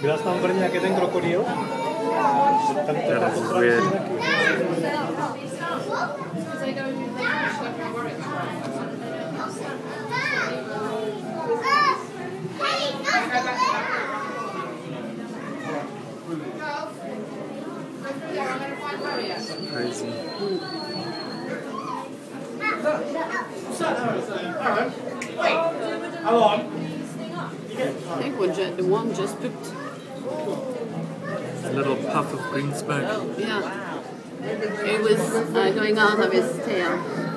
Viděla jsi tam v Brně, jak je ten krokodýl? That is weird. Crazy. I think the one just pooped. A little puff of green smoke. Yeah. It was going out of his tail.